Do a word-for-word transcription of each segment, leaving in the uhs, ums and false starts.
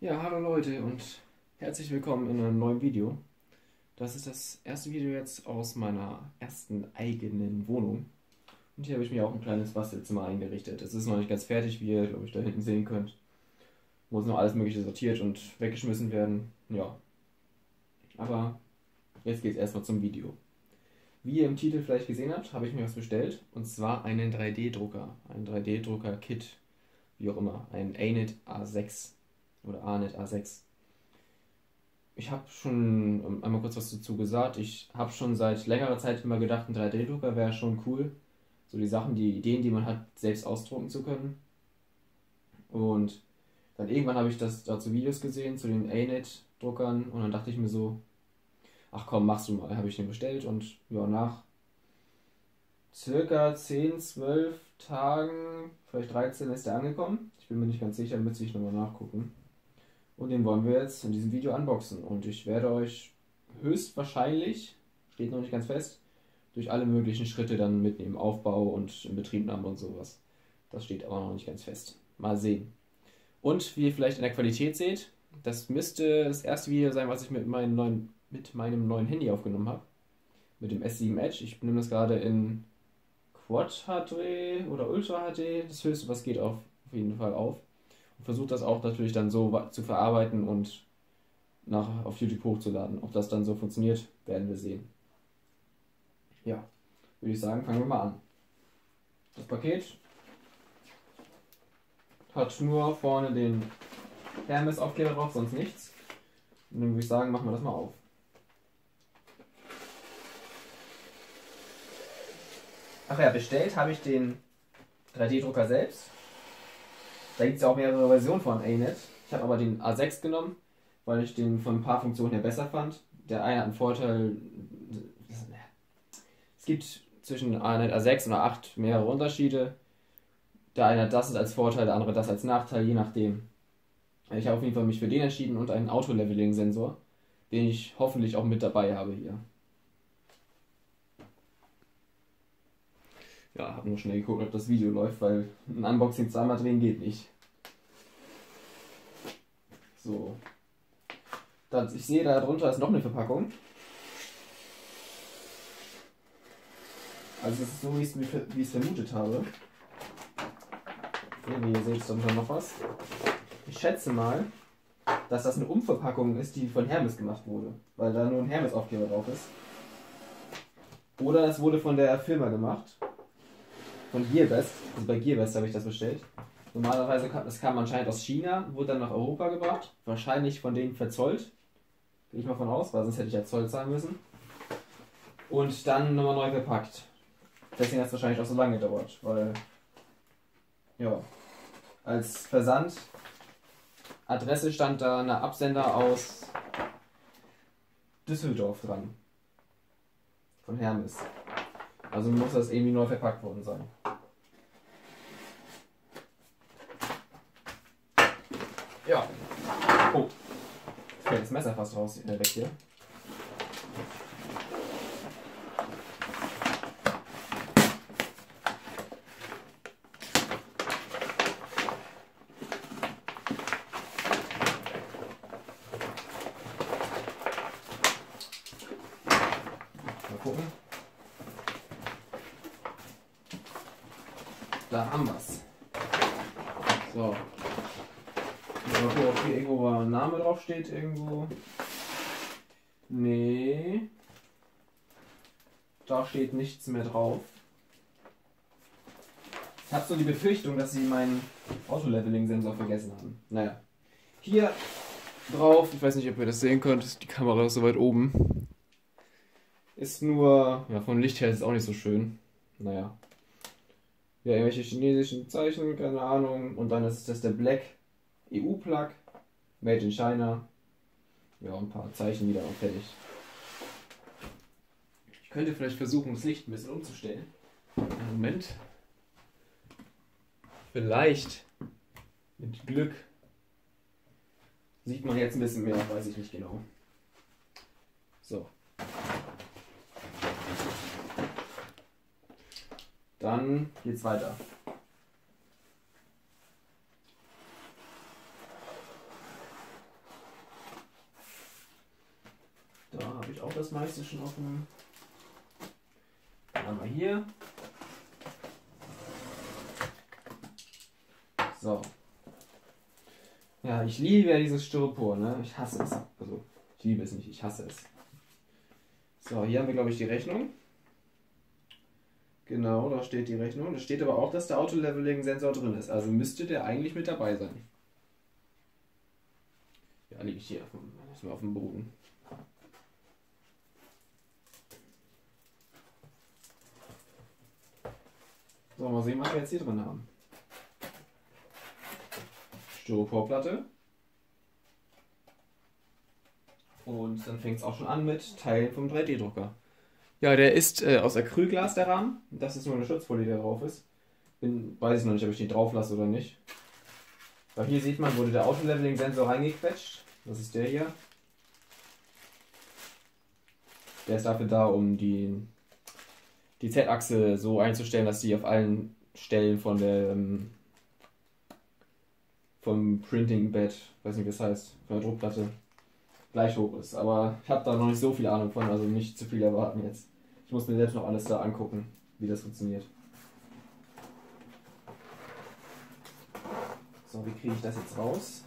Ja, hallo Leute und herzlich willkommen in einem neuen Video. Das ist das erste Video jetzt aus meiner ersten eigenen Wohnung. Und hier habe ich mir auch ein kleines Bastelzimmer eingerichtet. Es ist noch nicht ganz fertig, wie ihr, glaube ich, da hinten sehen könnt. Muss noch alles Mögliche sortiert und weggeschmissen werden. Ja, aber jetzt geht es erstmal zum Video. Wie ihr im Titel vielleicht gesehen habt, habe ich mir was bestellt. Und zwar einen drei D-Drucker. Ein drei D-Drucker-Kit. Wie auch immer. Ein ANET A sechs. Oder ANET A sechs. Ich habe schon ähm, einmal kurz was dazu gesagt. Ich habe schon seit längerer Zeit immer gedacht, ein drei D-Drucker wäre schon cool. So die Sachen, die Ideen, die man hat, selbst ausdrucken zu können. Und dann irgendwann habe ich das dazu Videos gesehen, zu den ANET-Druckern. Und dann dachte ich mir so, ach komm, machst du mal. Habe ich den bestellt und ja, nach circa zehn, zwölf Tagen, vielleicht dreizehn ist der angekommen. Ich bin mir nicht ganz sicher, müsste ich nochmal nachgucken. Und den wollen wir jetzt in diesem Video unboxen. Und ich werde euch höchstwahrscheinlich, steht noch nicht ganz fest, durch alle möglichen Schritte dann mitnehmen. Aufbau und Inbetriebnahme und sowas. Das steht aber noch nicht ganz fest. Mal sehen. Und wie ihr vielleicht in der Qualität seht, das müsste das erste Video sein, was ich mit meinem neuen, mit meinem neuen Handy aufgenommen habe. Mit dem S sieben Edge. Ich nehme das gerade in Quad H D oder Ultra H D. Das höchste, was geht, auf, auf jeden Fall auf. Und versuche das auch natürlich dann so zu verarbeiten und nach, auf YouTube hochzuladen. Ob das dann so funktioniert, werden wir sehen. Ja, würde ich sagen, fangen wir mal an. Das Paket hat nur vorne den Hermes-Aufkleber drauf, sonst nichts. Und dann würde ich sagen, machen wir das mal auf. Ach ja, bestellt habe ich den drei D-Drucker selbst. Da gibt es ja auch mehrere Versionen von ANET. Ich habe aber den A sechs genommen, weil ich den von ein paar Funktionen her besser fand. Der eine hat einen Vorteil. Es gibt zwischen ANET A sechs und A acht mehrere Unterschiede. Der eine hat das als Vorteil, der andere das als Nachteil, je nachdem. Ich habe auf jeden Fall mich für den entschieden und einen Auto-Leveling-Sensor, den ich hoffentlich auch mit dabei habe hier. Ja, habe nur schnell geguckt, ob das Video läuft, weil ein Unboxing zweimal drehen geht nicht. So. Das, ich sehe, da drunter ist noch eine Verpackung. Also es ist so, wie ich es vermutet habe. Okay, wie ihr seht, ist da noch was. Ich schätze mal, dass das eine Umverpackung ist, die von Hermes gemacht wurde, weil da nur ein Hermes-Aufkleber drauf ist. Oder es wurde von der Firma gemacht. Von Gearbest, also bei Gearbest habe ich das bestellt. Normalerweise kam das kam anscheinend aus China, wurde dann nach Europa gebracht, wahrscheinlich von denen verzollt. Gehe ich mal von aus, weil sonst hätte ich ja Zoll zahlen müssen. Und dann nochmal neu verpackt. Deswegen hat es wahrscheinlich auch so lange gedauert, weil ja, als Versandadresse stand da eine Absender aus Düsseldorf dran. Von Hermes. Also muss das irgendwie neu verpackt worden sein. Ja. Oh. Fällt das Messer fast raus, äh, weg hier. Mal gucken. Da haben wir es. So. Mal gucken, ob hier irgendwo ein Name drauf steht. Irgendwo. Nee. Da steht nichts mehr drauf. Ich habe so die Befürchtung, dass sie meinen Auto-Leveling-Sensor vergessen haben. Naja. Hier drauf, ich weiß nicht, ob ihr das sehen könnt, die Kamera ist so weit oben. Ist nur, ja, vom Licht her ist es auch nicht so schön. Naja. Ja, irgendwelche chinesischen Zeichen, keine Ahnung. Und dann ist das der Black E U-Plug, Made in China. Ja, ein paar Zeichen wieder und fertig. Ich könnte vielleicht versuchen, das Licht ein bisschen umzustellen. Moment. Vielleicht, mit Glück, sieht man jetzt ein bisschen mehr, weiß ich nicht genau. So. Dann geht's weiter. das meiste schon auf dem... Dann haben wir hier. So. Ja, ich liebe ja dieses Styropor, ne? Ich hasse es. Also, ich liebe es nicht, ich hasse es. So, hier haben wir, glaube ich, die Rechnung. Genau, da steht die Rechnung. Da steht aber auch, dass der Auto-Leveling-Sensor drin ist. Also müsste der eigentlich mit dabei sein. Ja, liege ich hier auf dem, erstmal auf dem Boden. So, mal sehen, was wir jetzt hier drin haben. Styroporplatte. Und dann fängt es auch schon an mit Teilen vom drei D Drucker. Ja, der ist äh, aus Acrylglas, der Rahmen. Das ist nur eine Schutzfolie, die da drauf ist. Bin, weiß ich noch nicht, ob ich die drauf lasse oder nicht. Weil hier sieht man, wurde der Auto-Leveling-Sensor reingequetscht. Das ist der hier. Der ist dafür da, um die, die Z-Achse so einzustellen, dass sie auf allen Stellen von der ähm, vom Printing-Bed, weiß nicht wie es heißt, von der Druckplatte gleich hoch ist. Aber ich habe da noch nicht so viel Ahnung von, also nicht zu viel erwarten jetzt. Ich muss mir selbst noch alles da angucken, wie das funktioniert. So, wie kriege ich das jetzt raus?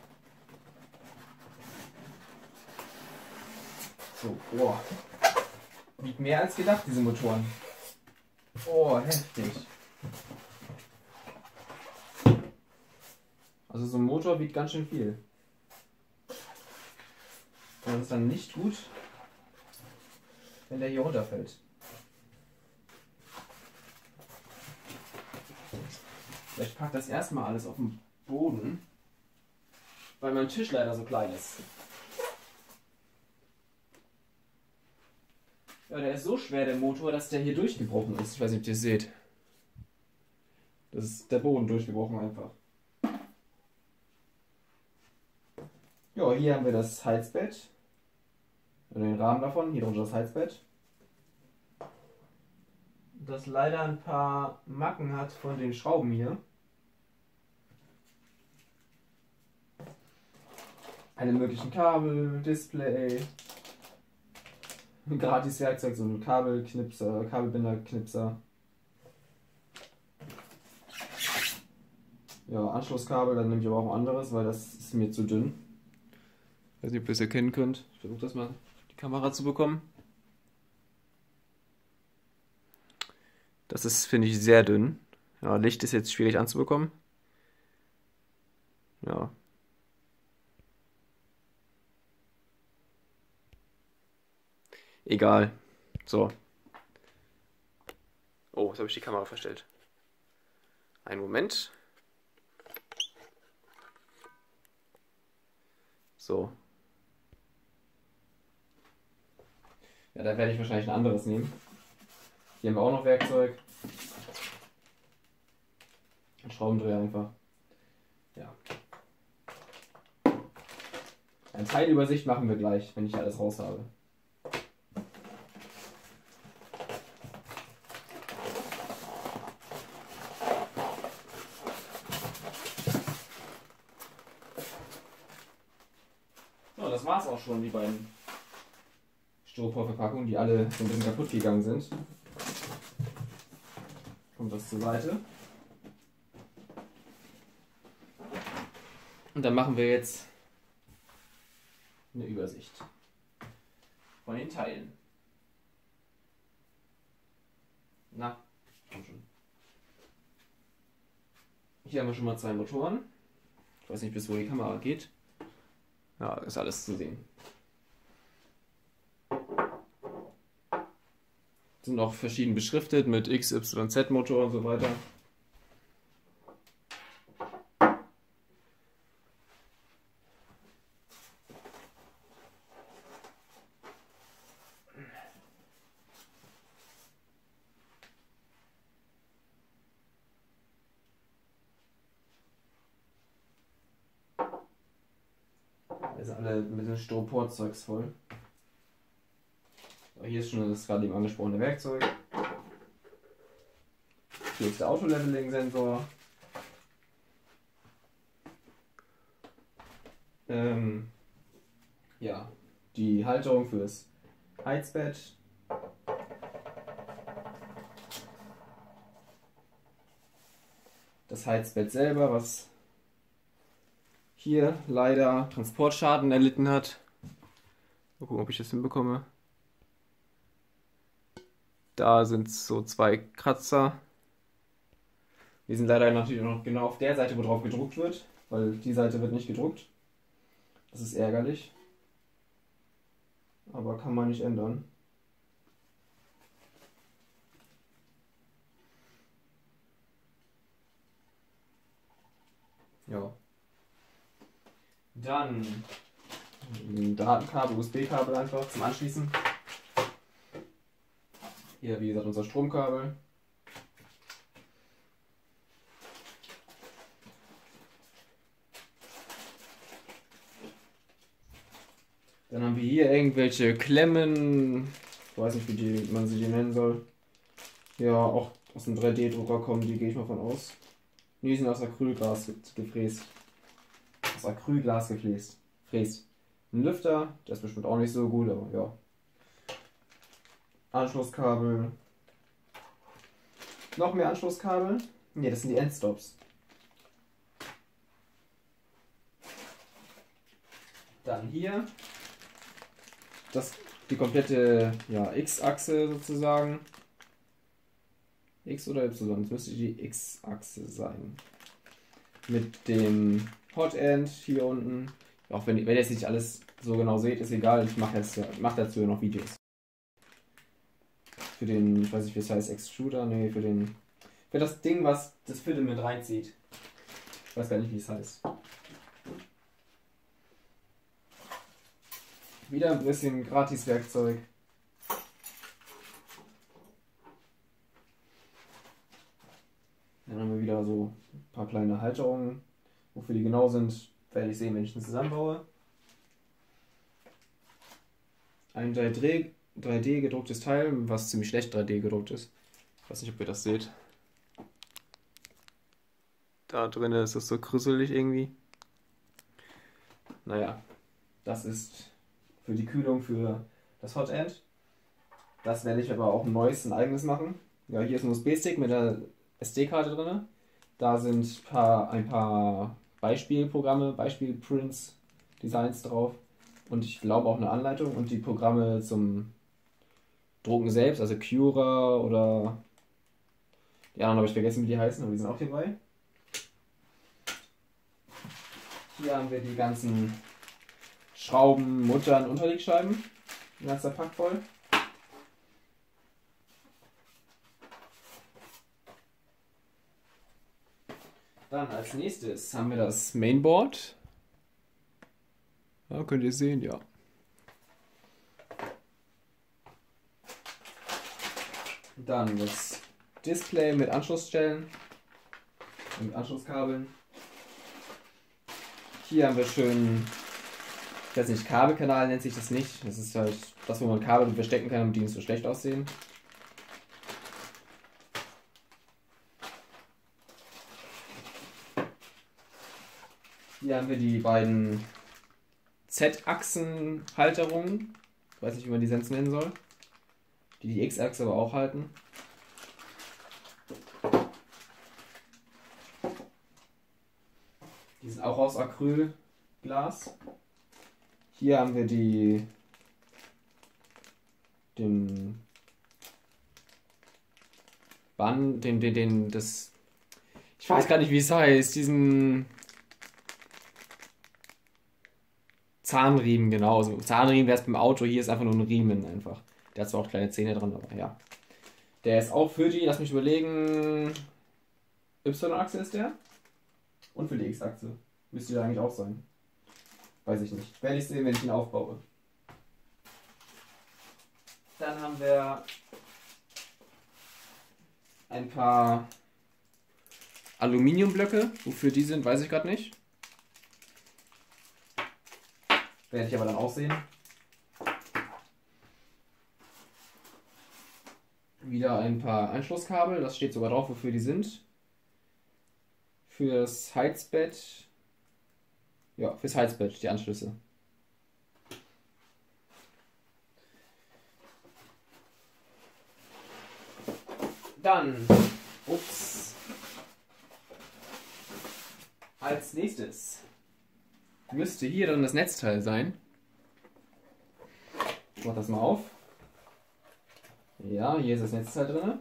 So, boah. Wiegt mehr als gedacht, diese Motoren. Oh, heftig. Also so ein Motor wiegt ganz schön viel. Und das ist dann nicht gut, wenn der hier runterfällt. Ich packe das erstmal alles auf den Boden, weil mein Tisch leider so klein ist. Ja, der ist so schwer, der Motor, dass der hier durchgebrochen ist. Ich weiß nicht, ob ihr es seht. Das ist der Boden durchgebrochen einfach. Ja, hier haben wir das Heizbett. Oder den Rahmen davon. Hier drunter das Heizbett. Das leider ein paar Macken hat von den Schrauben hier. Alle möglichen Kabel, Display, ein gratis Werkzeug, so ein Kabelknipser, Kabelbinderknipser. Ja, Anschlusskabel, dann nehme ich aber auch ein anderes, weil das ist mir zu dünn. Ich weiß nicht, ob ihr es erkennen könnt. Ich versuche das mal auf die Kamera zu bekommen. Das ist, finde ich, sehr dünn. Ja, Licht ist jetzt schwierig anzubekommen. Ja. Egal. So. Oh, jetzt habe ich die Kamera verstellt. Einen Moment. So. Ja, da werde ich wahrscheinlich ein anderes nehmen. Hier haben wir auch noch Werkzeug. Ein Schraubendreher einfach. Ja. Eine Teilübersicht machen wir gleich, wenn ich alles raus habe. So, das war's auch schon, die beiden Styroporverpackungen, die alle so ein bisschen kaputt gegangen sind. Kommt das zur Seite. Und dann machen wir jetzt eine Übersicht von den Teilen. Na, komm schon. Hier haben wir schon mal zwei Motoren. Ich weiß nicht, bis wo die Kamera geht. Ja, ist alles zu sehen. Sind auch verschieden beschriftet mit X, Y, Z-Motor und so weiter. Also alle mit dem Styroporzeugs voll. So, hier ist schon das gerade eben angesprochene Werkzeug. Hier ist der Auto-Leveling-Sensor. Ähm, ja, die Halterung fürs Heizbett. Das Heizbett selber, was hier leider Transportschaden erlitten hat. Mal gucken, ob ich das hinbekomme. Da sind so zwei Kratzer. Die sind leider natürlich noch genau auf der Seite, wo drauf gedruckt wird, weil die Seite wird nicht gedruckt. Das ist ärgerlich. Aber kann man nicht ändern. Ja. Dann ein Datenkabel, U S B-Kabel einfach zum Anschließen. Hier, wie gesagt, unser Stromkabel. Dann haben wir hier irgendwelche Klemmen. Ich weiß nicht, wie die, man sie die nennen soll. Ja, auch aus dem drei D-Drucker kommen, die gehe ich mal von aus. Die sind aus Acrylglas gefräst. Aus Acrylglas gefräst. Fräst. Ein Lüfter, der ist bestimmt auch nicht so gut, aber ja. Anschlusskabel. Noch mehr Anschlusskabel. Ne, das sind die Endstops. Dann hier das, die komplette ja, X-Achse sozusagen. X oder Y? Das müsste die X-Achse sein. Mit dem Hotend hier unten. Auch wenn, wenn ihr jetzt nicht alles so genau seht, ist egal. Ich mache mach dazu noch Videos. Für den, ich weiß nicht, wie es heißt, Extruder? Ne, für den. Für das Ding, was das Filament reinzieht. Ich weiß gar nicht, wie es heißt. Wieder ein bisschen Gratis-Werkzeug. Dann haben wir wieder so ein paar kleine Halterungen. Wofür die genau sind, werde ich sehen, wenn ich ihn zusammenbaue. Ein drei D gedrucktes Teil, was ziemlich schlecht drei D gedruckt ist. Ich weiß nicht, ob ihr das seht. Da drin ist es so krüsselig irgendwie. Naja, das ist für die Kühlung für das Hotend. Das werde ich aber auch ein neues, ein eigenes machen. Ja, hier ist ein U S B-Stick mit der S D-Karte drin. Da sind paar, ein paar Beispielprogramme, Beispielprints, Designs drauf. Und ich glaube auch eine Anleitung und die Programme zum Drucken selbst, also Cura oder die anderen habe ich vergessen, wie die heißen, aber die sind auch hierbei. Hier haben wir die ganzen Schrauben, Muttern, Unterlegscheiben. Ein ganzer Pack voll. Dann als nächstes haben wir das Mainboard. Ja, könnt ihr sehen, ja. Dann das Display mit Anschlussstellen und Anschlusskabeln. Hier haben wir schön, ich weiß nicht, Kabelkanal nennt sich das nicht. Das ist halt das, wo man Kabel verstecken kann, damit die nicht so schlecht aussehen. Hier haben wir die beiden Z-Achsen-Halterungen. Ich weiß nicht, wie man die sonst nennen soll. Die die X-Achse aber auch halten. Die sind auch aus Acrylglas. Hier haben wir die den Band, den, den, den, das, ich weiß gar nicht, wie es heißt, diesen Zahnriemen, genau. Also Zahnriemen wäre es beim Auto, hier ist einfach nur ein Riemen einfach. Der hat zwar auch kleine Zähne dran, aber ja. Der ist auch für die, lass mich überlegen, Y-Achse ist der. Und für die X-Achse. Müsste der eigentlich auch sein. Weiß ich nicht. Werde ich sehen, wenn ich ihn aufbaue. Dann haben wir ein paar Aluminiumblöcke. Wofür die sind, weiß ich gerade nicht. Werde ich aber dann auch sehen. Wieder ein paar Anschlusskabel. Das steht sogar drauf, wofür die sind. Fürs Heizbett. Ja, fürs Heizbett, die Anschlüsse. Dann, ups, als nächstes müsste hier dann das Netzteil sein. Ich mach das mal auf. Ja, hier ist das Netzteil drin.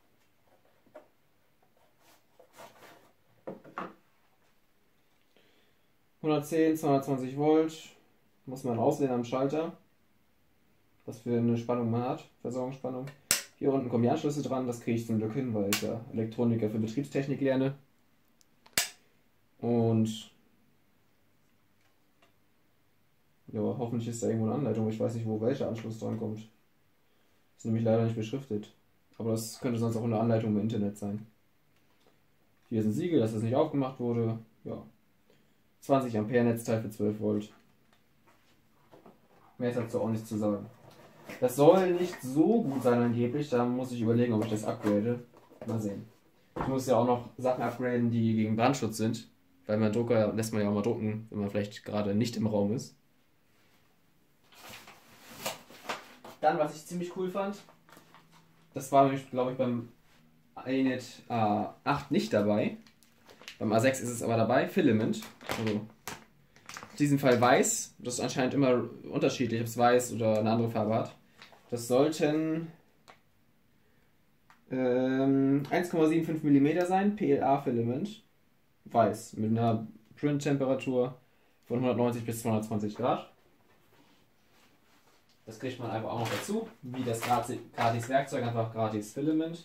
hundertzehn, zweihundertzwanzig Volt. Muss man auswählen am Schalter, was für eine Spannung man hat, Versorgungsspannung. Hier unten kommen die Anschlüsse dran, das kriege ich zum Glück hin, weil ich ja Elektroniker für Betriebstechnik lerne. Und ja, hoffentlich ist da irgendwo eine Anleitung, ich weiß nicht, wo welcher Anschluss dran kommt. Ist nämlich leider nicht beschriftet. Aber das könnte sonst auch eine Anleitung im Internet sein. Hier ist ein Siegel, dass das nicht aufgemacht wurde. Ja. zwanzig Ampere Netzteil für zwölf Volt. Mehr ist dazu auch nichts zu sagen. Das soll nicht so gut sein angeblich, da muss ich überlegen, ob ich das upgrade. Mal sehen. Ich muss ja auch noch Sachen upgraden, die gegen Brandschutz sind. Weil mein Drucker lässt man ja auch mal drucken, wenn man vielleicht gerade nicht im Raum ist. Dann, was ich ziemlich cool fand, das war nämlich, glaube ich, beim I N E T A acht nicht dabei. Beim A sechs ist es aber dabei, Filament. Also in diesem Fall weiß, das ist anscheinend immer unterschiedlich, ob es weiß oder eine andere Farbe hat. Das sollten ähm, eins Komma fünfundsiebzig Millimeter sein, P L A-Filament, weiß, mit einer Print-Temperatur von hundertneunzig bis zweihundertzwanzig Grad. Das kriegt man einfach auch noch dazu, wie das gratis Werkzeug, einfach gratis Filament.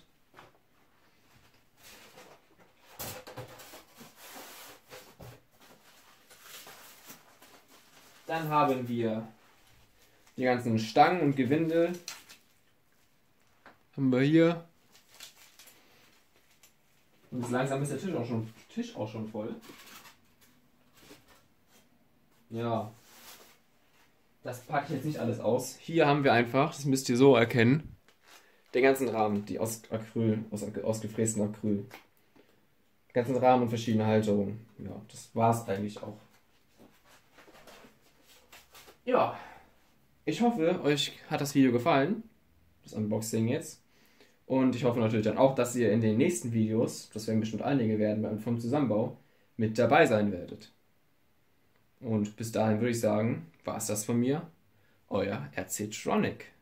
Dann haben wir die ganzen Stangen und Gewinde. Haben wir hier. Und langsam ist der Tisch auch schon, Tisch auch schon voll. Ja. Das packe ich jetzt nicht alles aus. Hier haben wir einfach, das müsst ihr so erkennen, den ganzen Rahmen, die aus Acryl, aus ausgefrästen Acryl. Den ganzen Rahmen und verschiedene Halterungen. Ja, das war's eigentlich auch. Ja, ich hoffe, euch hat das Video gefallen, das Unboxing jetzt. Und ich hoffe natürlich dann auch, dass ihr in den nächsten Videos, das werden bestimmt einige werden, vom Zusammenbau, mit dabei sein werdet. Und bis dahin würde ich sagen, war es das von mir, euer R C Tronic.